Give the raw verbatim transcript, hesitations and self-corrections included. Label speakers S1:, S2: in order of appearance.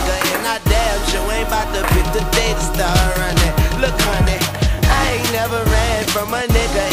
S1: nigga, and I damn sure ain't about to pick the day to start running. Look, honey, I ain't never ran from a nigga,